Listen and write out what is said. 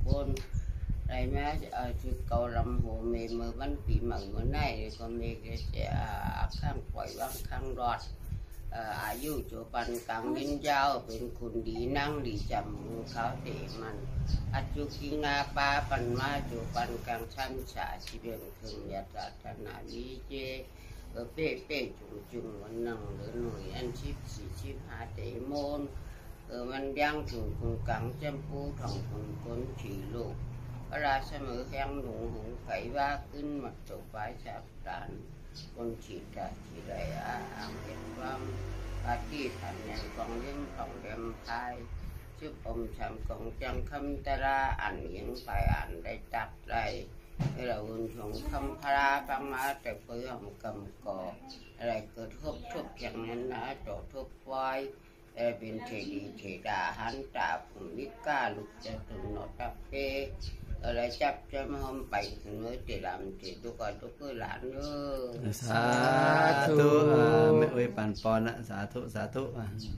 bôn đây má chữ cầu lâm hồ mê mơ bánh bị mận bữa nay còn mê cái sẽ khang quậy băng khang đọtอายุจูปันกังยินยาวเป็นคุณดีนั่งดีจำมือเขาเตมันอาจุกิงาปาปันมาจูปันกังชันฉาชีเบนคึงยาตาธนาวิเจเป้เป้จุงจุงวันนังหรือหน่วยอันชิบสีชิบหาเตมนมันยังถึงคุณกังจำปูทองคุณคนขี่ลูกเวลาเสมอแข้งหนุ่งหุงไขว่าขึ้นมาตกปลายฉาบตานคนฉีดจากที่ไรอ่างเห็นความปาที่ทันยังกองเลี้ยงของเลี้ยงพายชื่อปมชำของจังคำตราอ่านยิงไปอ่านได้ตัดไรเราอุ่นชงคำพราฟังมาแต่เพื่อมกำก่ออะไรเกิดทุบอย่างนั้นนะโจทุบไว้เป็นเทดีเทดาหันตาผมวิก้าลุกจะตุนนอตับเปอะไรจับจะมาหอมไปถึงเมื่อเตลามเตตุกตุกหลานเนอสาธุแม่เอ้ยปันปอนนะสาธุ